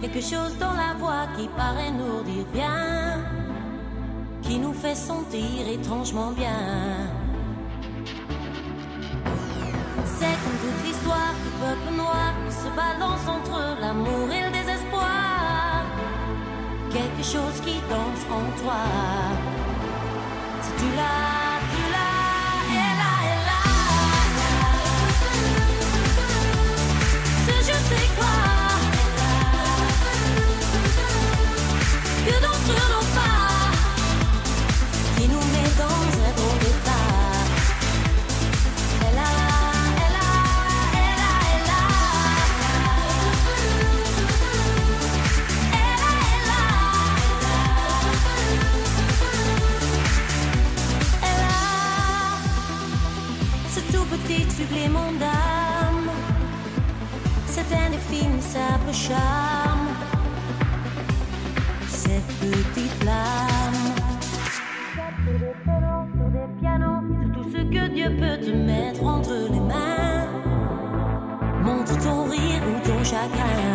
Quelque chose dans la voix qui paraît nous dire bien, qui nous fait sentir étrangement bien. C'est comme toute l'histoire du peuple noir qui se balance entre l'amour et le désespoir. Quelque chose qui danse en toi. Si tu l'as, tu l'as, elle là, elle là. Ce je sais quoi que d'entre nos pas qui nous met dans un bon départ. Elle a, elle a, elle a, elle a. Elle a, elle a. Elle a ce tout petit supplément d'âme, cet indéfini simple charme, cette petite flamme. Sur des ténors, sur des pianos, c'est tout ce que Dieu peut te mettre entre les mains. Montre ton rire ou ton chagrin.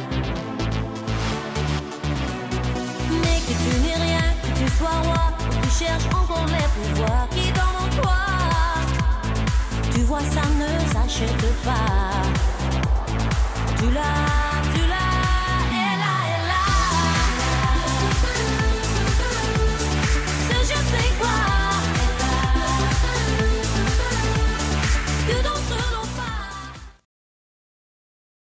Mais que tu n'es rien, que tu sois roi, que tu cherches encore les pouvoirs qui dorment en toi. Tu vois, ça ne s'achète pas. Tu l'as.